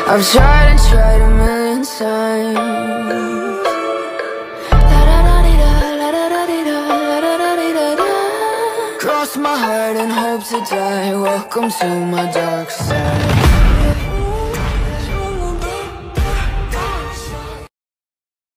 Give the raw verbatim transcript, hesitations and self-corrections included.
I've tried and tried a million times. Cross my heart and hope to die. Welcome to my dark side.